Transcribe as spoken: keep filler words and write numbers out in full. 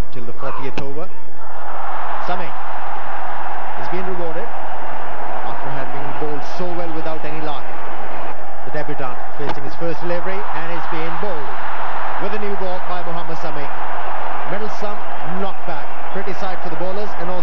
till the fortieth over. Sami is being rewarded after having bowled so well without any luck. The debutant facing his first delivery and is being bowled with a new ball by Mohammad Sami. Middle stump, knocked back. Pretty sight for the bowlers and also